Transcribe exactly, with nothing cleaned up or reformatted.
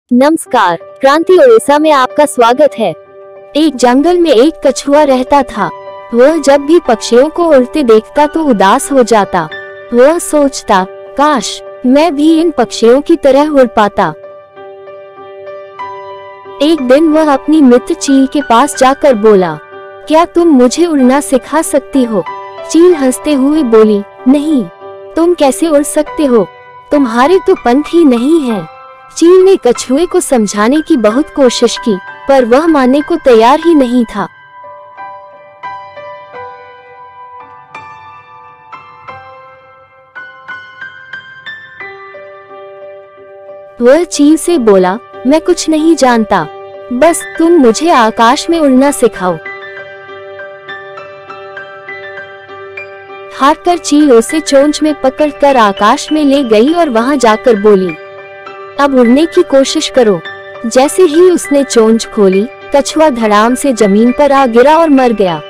नमस्कार, क्रांति ओडिशा में आपका स्वागत है। एक जंगल में एक कछुआ रहता था। वह जब भी पक्षियों को उड़ते देखता तो उदास हो जाता। वह सोचता, काश मैं भी इन पक्षियों की तरह उड़ पाता। एक दिन वह अपनी मित्र चील के पास जाकर बोला, क्या तुम मुझे उड़ना सिखा सकती हो? चील हंसते हुए बोली, नहीं, तुम कैसे उड़ सकते हो? तुम्हारे तो पंख ही नहीं है। चील ने कछुए को समझाने की बहुत कोशिश की, पर वह मानने को तैयार ही नहीं था। वह चील से बोला, मैं कुछ नहीं जानता, बस तुम मुझे आकाश में उड़ना सिखाओ। हारकर चील उसे चोंच में पकड़कर आकाश में ले गई और वहां जाकर बोली, अब उड़ने की कोशिश करो। जैसे ही उसने चोंच खोली, कछुआ धड़ाम से जमीन पर आ गिरा और मर गया।